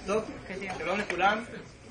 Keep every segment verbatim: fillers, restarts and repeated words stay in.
טוב, שלום לכולם.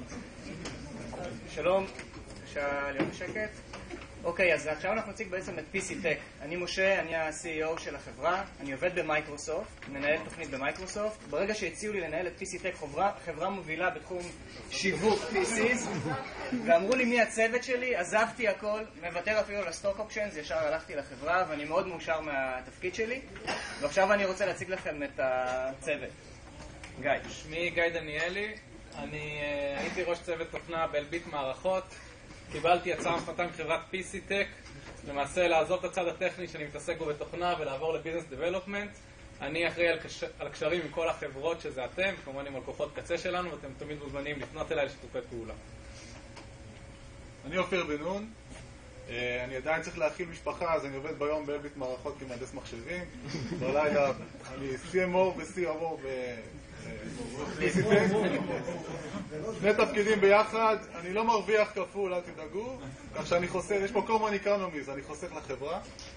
שלום, בבקשה להיות בשקט. אוקיי, אז עכשיו אנחנו נציג בעצם את פי סי Tech. אני משה, אני ה-סי אי או של החברה, אני עובד במייקרוסופט, מנהל תוכנית במייקרוסופט. ברגע שהציעו לי לנהל את פי סי Tech, חברה, חברה מובילה בתחום שיווק פי סי'ס, ואמרו לי מי הצוות שלי, עזבתי הכל, מוותר אפילו על הסטוק אופשנס, ישר הלכתי לחברה, ואני מאוד מאושר מהתפקיד שלי. ועכשיו אני רוצה להציג לכם את הצוות. גיא. שמי גיא דניאלי, אני uh, הייתי ראש צוות תוכנה באלביט מערכות. קיבלתי הצעה מפתה מחברת פי סי Tech, למעשה לעזוב את הצד הטכני שאני מתעסק בו בתוכנה ולעבור לביזנס דבלופמנט. אני אחראי על, קש... על הקשרים עם כל החברות שזה אתם, כמובן עם לקוחות קצה שלנו, ואתם תמיד מוזמנים לפנות אליי לשיתופי פעולה. אני אופיר בן נון, אני עדיין צריך להכיל משפחה, אז אני עובד ביום באלביט מערכות כמהנדס מחשבים. בלילה אני סי אם או ו-סי אם או ב-פי סי Tech. שני תפקידים ביחד, אני לא מרוויח כפול, אל תדאגו, כך שאני חוסך, יש פה common economies, אני חוסך לחברה.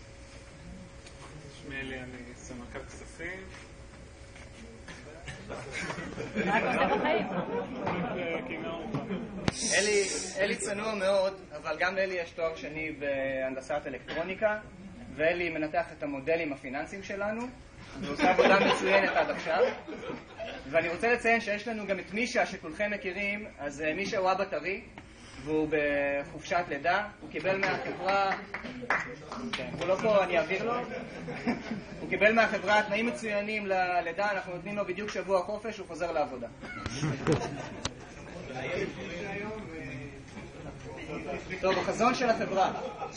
שמי אלי, אני סמנכ"ל כספים. אלי, אלי צנוע מאוד, אבל גם לאלי יש תואר שני בהנדסת אלקטרוניקה, ואלי מנתח את המודלים הפיננסיים שלנו, ועושה עבודה מצוינת עד עכשיו. ואני רוצה לציין שיש לנו גם את מישה שכולכם מכירים. אז מישה הוא אבא טרי, והוא בחופשת לידה. הוא קיבל מהחברה, הוא לא פה, אני אעביר לו. הוא קיבל מהחברה תנאים מצוינים ללידה, אנחנו נותנים לו בדיוק שבוע חופש, הוא חוזר לעבודה. טוב, החזון של החברה.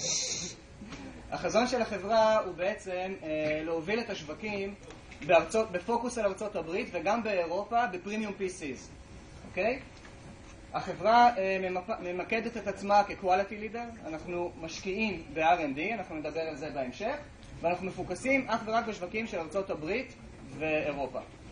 החזון של החברה הוא בעצם אה, להוביל את השווקים בארצות, בפוקוס על ארצות הברית וגם באירופה בפרימיום פי סי'ס. אוקיי? החברה אה, ממפ... ממקדת את עצמה כ-quality leader. אנחנו משקיעים ב-אר אנד די, אנחנו נדבר על זה בהמשך, ואנחנו מפוקסים אך ורק בשווקים של ארצות הברית ואירופה.